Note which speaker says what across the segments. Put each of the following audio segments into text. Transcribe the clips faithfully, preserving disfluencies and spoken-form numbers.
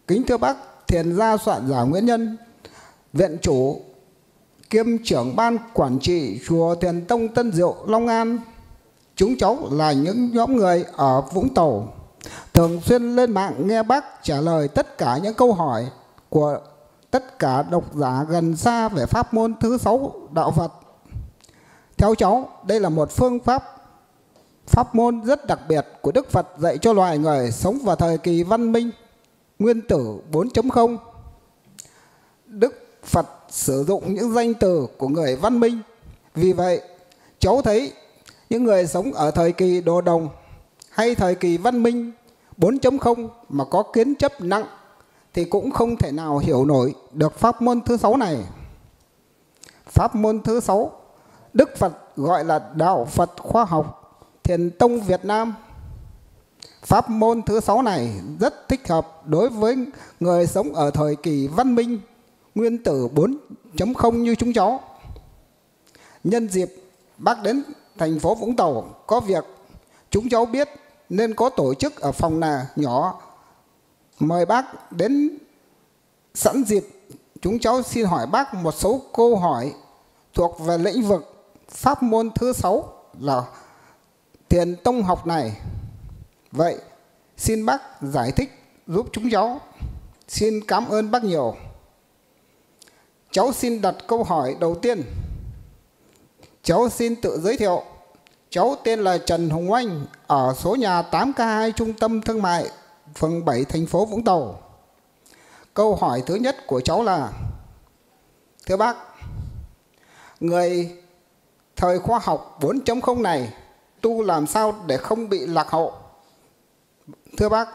Speaker 1: Kính thưa bác Thiền gia soạn giả Nguyễn Nhân, viện chủ kiêm trưởng ban quản trị chùa Thiền Tông Tân Diệu, Long An. Chúng cháu là những nhóm người ở Vũng Tàu, thường xuyên lên mạng nghe bác trả lời tất cả những câu hỏi của tất cả độc giả gần xa về pháp môn thứ sáu đạo Phật. Theo cháu, đây là một phương pháp pháp môn rất đặc biệt của Đức Phật dạy cho loài người sống vào thời kỳ văn minh nguyên tử bốn chấm không. Đức Phật sử dụng những danh từ của người văn minh. Vì vậy, cháu thấy những người sống ở thời kỳ đồ đồng hay thời kỳ văn minh bốn chấm không mà có kiến chấp nặng thì cũng không thể nào hiểu nổi được pháp môn thứ sáu này. Pháp môn thứ sáu, Đức Phật gọi là Đạo Phật Khoa học Thiền Tông Việt Nam. Pháp môn thứ sáu này rất thích hợp đối với người sống ở thời kỳ văn minh nguyên tử bốn chấm không như chúng cháu. Nhân dịp bác đến thành phố Vũng Tàu có việc chúng cháu biết nên có tổ chức ở phòng nà nhỏ mời bác đến. Sẵn dịp chúng cháu xin hỏi bác một số câu hỏi thuộc về lĩnh vực pháp môn thứ sáu là Thiền Tông học này. Vậy xin bác giải thích giúp chúng cháu. Xin cảm ơn bác nhiều. Cháu xin đặt câu hỏi đầu tiên. Cháu xin tự giới thiệu. Cháu tên là Trần Hồng Oanh, ở số nhà tám K hai Trung tâm Thương mại, phường bảy, thành phố Vũng Tàu. Câu hỏi thứ nhất của cháu là: thưa bác, người thời khoa học bốn chấm không này tu làm sao để không bị lạc hậu? Thưa bác.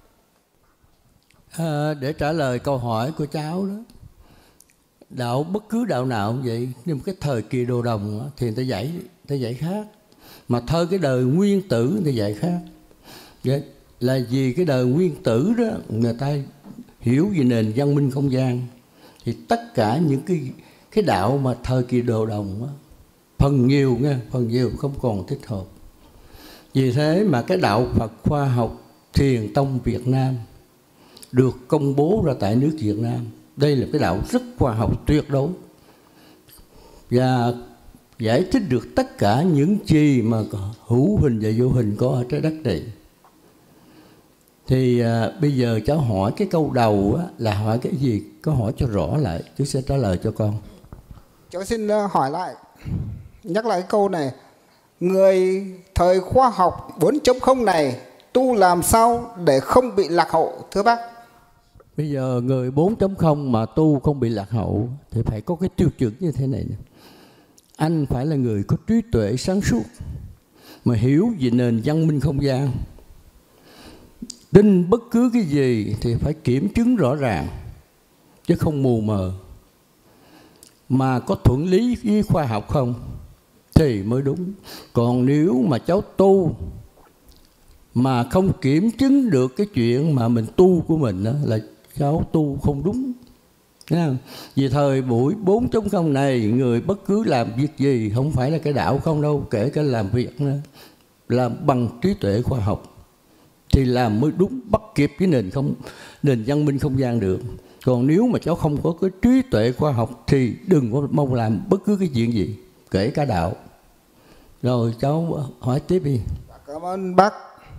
Speaker 2: À, để trả lời câu hỏi của cháu đó, đạo bất cứ đạo nào cũng vậy, nhưng cái thời kỳ đồ đồng thì người ta dạy, người ta dạy khác, mà thời cái đời nguyên tử người ta dạy khác. Vậy là vì cái đời nguyên tử đó người ta hiểu về nền văn minh không gian, thì tất cả những cái cái đạo mà thời kỳ đồ đồng đó, phần nhiều nha, phần nhiều không còn thích hợp. Vì thế mà cái đạo Phật khoa học Thiền Tông Việt Nam được công bố ra tại nước Việt Nam. Đây là cái đạo rất khoa học tuyệt đối và giải thích được tất cả những gì mà hữu hình và vô hình có ở trái đất này. Thì à, bây giờ cháu hỏi cái câu đầu á, là hỏi cái gì? Có hỏi cho rõ lại, chú sẽ trả lời cho con.
Speaker 1: Cháu xin hỏi lại, nhắc lại cái câu này. Người thời khoa học bốn chấm không này tu làm sao để không bị lạc hậu, thưa bác?
Speaker 2: Bây giờ người bốn chấm không mà tu không bị lạc hậu thì phải có cái tiêu chuẩn như thế này nè. Anh phải là người có trí tuệ sáng suốt, mà hiểu về nền văn minh không gian. Tin bất cứ cái gì thì phải kiểm chứng rõ ràng, chứ không mù mờ. Mà có thuận lý với khoa học không thì mới đúng. Còn nếu mà cháu tu mà không kiểm chứng được cái chuyện mà mình tu của mình đó, là cháu tu không đúng. Vì thời buổi bốn chấm không này, người bất cứ làm việc gì không phải là cái đạo không đâu, kể cả làm việc nữa, làm bằng trí tuệ khoa học thì làm mới đúng, bắt kịp với nền không nền văn minh không gian được. Còn nếu mà cháu không có cái trí tuệ khoa học thì đừng có mong làm bất cứ cái chuyện gì, kể cả đạo. Rồi cháu hỏi tiếp đi.
Speaker 1: Cảm ơn bác.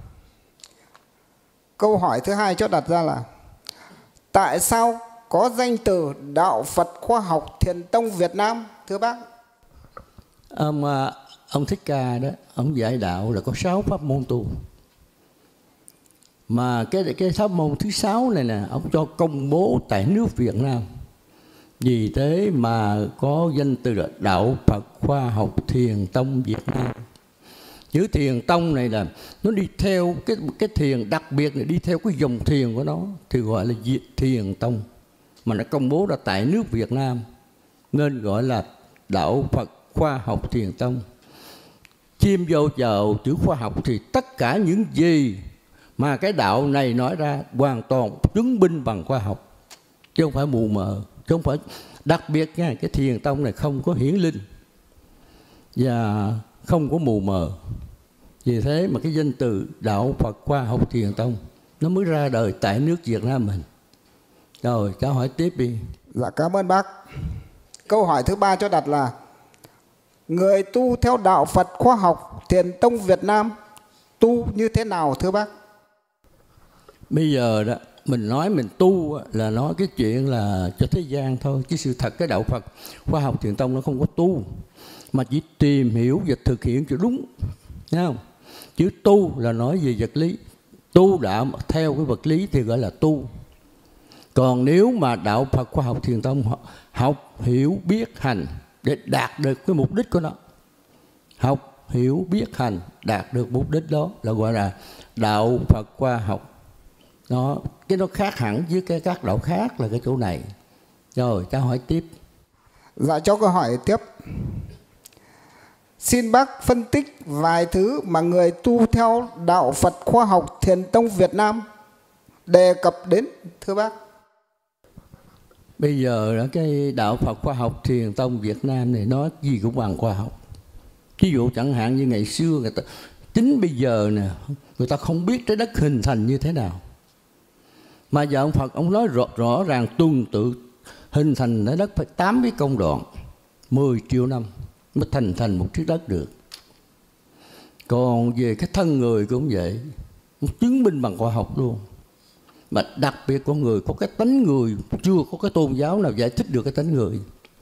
Speaker 1: Câu hỏi thứ hai cháu đặt ra là: tại sao có danh từ Đạo Phật Khoa học Thiền Tông Việt Nam, thưa bác?
Speaker 2: Ông, ông Thích Ca đó, ông dạy đạo là có sáu pháp môn tu. Mà cái cái pháp môn thứ sáu này nè, ông cho công bố tại nước Việt Nam. Vì thế mà có danh từ là Đạo Phật Khoa học Thiền Tông Việt Nam. Chữ Thiền Tông này là nó đi theo cái cái thiền đặc biệt này, đi theo cái dòng thiền của nó thì gọi là Thiền Tông, mà nó công bố ra tại nước Việt Nam nên gọi là Đạo Phật Khoa học Thiền Tông. Chim vô vào chữ khoa học thì tất cả những gì mà cái đạo này nói ra hoàn toàn chứng minh bằng khoa học, chứ không phải mù mờ, chứ không phải. Đặc biệt nha, cái Thiền Tông này không có hiển linh và không có mù mờ. Vì thế mà cái danh từ Đạo Phật Khoa học Thiền Tông nó mới ra đời tại nước Việt Nam mình. Rồi cháu hỏi tiếp đi.
Speaker 1: Dạ cảm ơn bác. Câu hỏi thứ ba cho đặt là: người tu theo đạo Phật khoa học Thiền tông Việt Nam tu như thế nào thưa bác?
Speaker 2: Bây giờ đó mình nói mình tu là nói cái chuyện là cho thế gian thôi, chứ sự thật cái đạo Phật khoa học Thiền tông nó không có tu, mà chỉ tìm hiểu và thực hiện cho đúng, thấy không? Chứ tu là nói về vật lý, tu đạo theo cái vật lý thì gọi là tu. Còn nếu mà đạo Phật khoa học Thiền tông học hiểu biết hành để đạt được cái mục đích của nó, học hiểu biết hành đạt được mục đích đó là gọi là đạo Phật khoa học. Nó cái nó khác hẳn với cái các đạo khác là cái chỗ này. Rồi cháu hỏi tiếp.
Speaker 1: Dạ cho câu hỏi tiếp. Xin bác phân tích vài thứ mà người tu theo đạo Phật khoa học Thiền tông Việt Nam đề cập đến thưa bác.
Speaker 2: Bây giờ đó, cái đạo Phật khoa học Thiền tông Việt Nam này nói gì cũng bằng khoa học. Ví dụ chẳng hạn như ngày xưa người ta, chính bây giờ nè, người ta không biết trái đất hình thành như thế nào, mà giờ ông Phật ông nói rõ, rõ ràng tuần tự hình thành trái đất phải tám cái công đoạn, mười triệu năm mới thành thành một trái đất được. Còn về cái thân người cũng vậy, chứng minh bằng khoa học luôn. Mà đặc biệt con người có cái tánh người, chưa có cái tôn giáo nào giải thích được cái tánh người.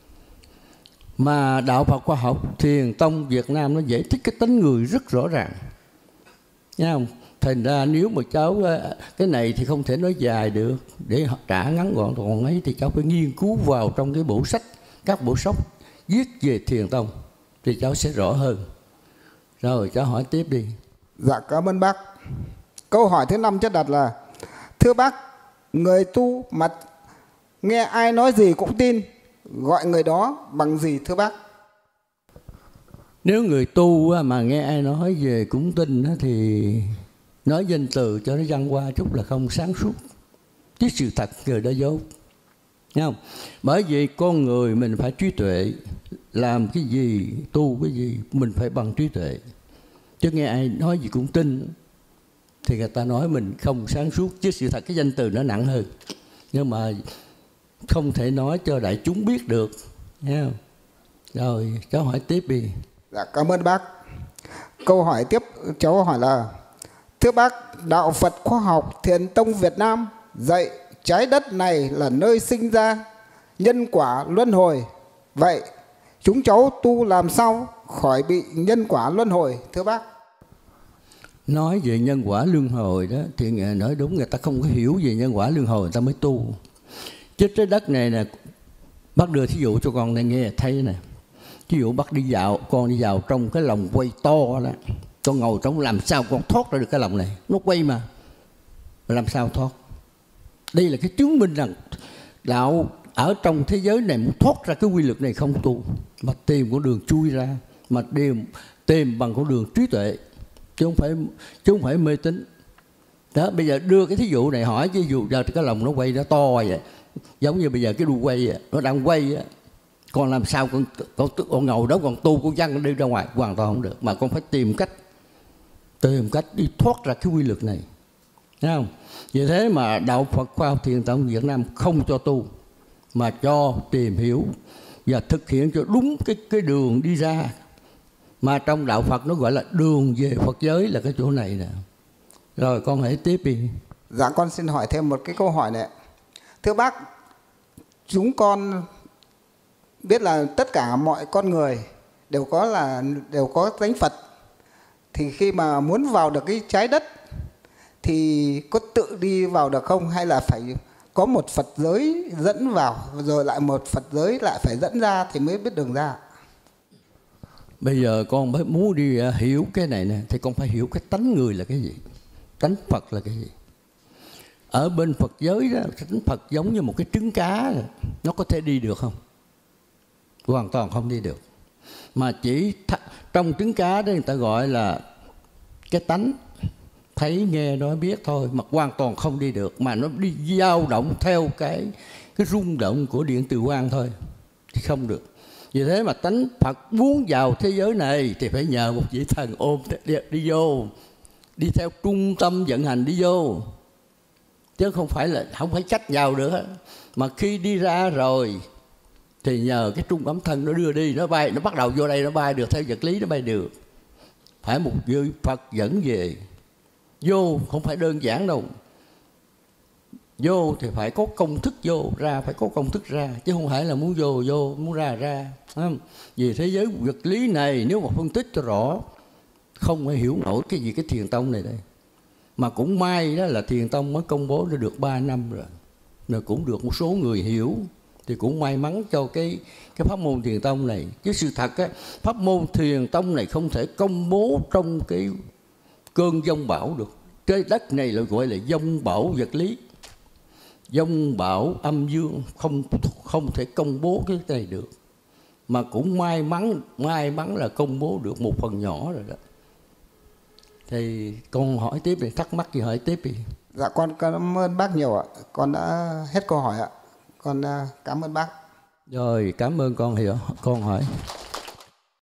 Speaker 2: Mà đạo Phật khoa học Thiền tông Việt Nam nó giải thích cái tánh người rất rõ ràng, nghe không? Thành ra nếu mà cháu cái này thì không thể nói dài được, để trả ngắn gọn còn ấy thì cháu phải nghiên cứu vào trong cái bộ sách, các bộ sách viết về Thiền tông thì cháu sẽ rõ hơn. Rồi cháu hỏi tiếp đi.
Speaker 1: Dạ cảm ơn bác. Câu hỏi thứ năm chất đặt là: thưa bác, người tu mà nghe ai nói gì cũng tin, gọi người đó bằng gì thưa bác?
Speaker 2: Nếu người tu mà nghe ai nói về cũng tin thì nói danh từ cho nó văng qua chút là không sáng suốt, chứ sự thật người đó dốt, nghe không? Bởi vì con người mình phải trí tuệ, làm cái gì tu cái gì mình phải bằng trí tuệ, chứ nghe ai nói gì cũng tin thì người ta nói mình không sáng suốt, chứ sự thật cái danh từ nó nặng hơn, nhưng mà không thể nói cho đại chúng biết được, nghe không? Rồi cháu hỏi tiếp đi.
Speaker 1: Dạ cảm ơn bác. Câu hỏi tiếp cháu hỏi là: thưa bác, đạo Phật khoa học Thiền tông Việt Nam dạy trái đất này là nơi sinh ra, nhân quả luân hồi. Vậy chúng cháu tu làm sao khỏi bị nhân quả luân hồi thưa bác?
Speaker 2: Nói về nhân quả luân hồi đó thì nói đúng, người ta không có hiểu về nhân quả luân hồi người ta mới tu. Chứ trái đất này nè, bác đưa thí dụ cho con này nghe thấy nè. Ví dụ bác đi dạo, con đi vào trong cái lồng quay to đó, con ngồi trong làm sao con thoát ra được cái lồng này, nó quay mà, làm sao thoát? Đây là cái chứng minh rằng đạo ở trong thế giới này muốn thoát ra cái quy luật này không tu, mà tìm con đường chui ra, mà tìm, tìm bằng con đường trí tuệ, chứ không phải, chứ không phải mê tín. Đó, bây giờ đưa cái thí dụ này hỏi, ví dụ giờ cái lồng nó quay nó to vậy, giống như bây giờ cái đu quay vậy, nó đang quay á, con làm sao con, con, con ngồi đó còn tu con văng đi ra ngoài, hoàn toàn không được, mà con phải tìm cách tìm cách đi thoát ra cái quy luật này, thấy không? Vì thế mà đạo Phật khoa học Thiền tông Việt Nam không cho tu, mà cho tìm hiểu và thực hiện cho đúng cái cái đường đi ra, mà trong đạo Phật nó gọi là đường về Phật giới là cái chỗ này nè. Rồi con hãy tiếp đi.
Speaker 1: Dạ con xin hỏi thêm một cái câu hỏi này. Thưa bác, chúng con biết là tất cả mọi con người đều có là đều có tánh Phật, thì khi mà muốn vào được cái trái đất thì có tự đi vào được không, hay là phải có một Phật giới dẫn vào rồi lại một Phật giới lại phải dẫn ra thì mới biết đường ra?
Speaker 2: Bây giờ con mới muốn đi hiểu cái này nè, thì con phải hiểu cái tánh người là cái gì, tánh Phật là cái gì. Ở bên Phật giới đó, tánh Phật giống như một cái trứng cá, nó có thể đi được không? Hoàn toàn không đi được. Mà chỉ trong trứng cá đó người ta gọi là cái tánh thấy nghe nói biết thôi, mà hoàn toàn không đi được, mà nó đi dao động theo cái cái rung động của điện từ quang thôi thì không được. Vì thế mà tánh Phật muốn vào thế giới này thì phải nhờ một vị thần ôm đi, đi vô, đi theo trung tâm vận hành đi vô. chứ không phải là không phải trách nhau nữa. Mà khi đi ra rồi thì nhờ cái trung ấm thân nó đưa đi, nó bay, nó bắt đầu vô đây nó bay được, theo vật lý nó bay được. Phải một vị Phật dẫn về. Vô không phải đơn giản đâu. Vô thì phải có công thức vô, ra phải có công thức ra, chứ không phải là muốn vô vô, muốn ra ra. Không? Vì thế giới vật lý này nếu mà phân tích cho rõ, không thể hiểu nổi cái gì cái Thiền Tông này đây. Mà cũng may đó là Thiền Tông mới công bố đã được ba năm rồi, rồi cũng được một số người hiểu, thì cũng may mắn cho cái cái pháp môn Thiền Tông này. Chứ sự thật á, pháp môn Thiền Tông này không thể công bố trong cái cơn giông bão được. Trái đất này là gọi là giông bão vật lý, giông bão âm dương, không không thể công bố cái này được. Mà cũng may mắn may mắn là công bố được một phần nhỏ rồi đó. Thì con hỏi tiếp đi, thắc mắc gì hỏi tiếp đi.
Speaker 1: Dạ con cảm ơn bác nhiều ạ. Con đã hết câu hỏi ạ. Con cảm ơn bác.
Speaker 2: Rồi, cảm ơn con hiểu con hỏi.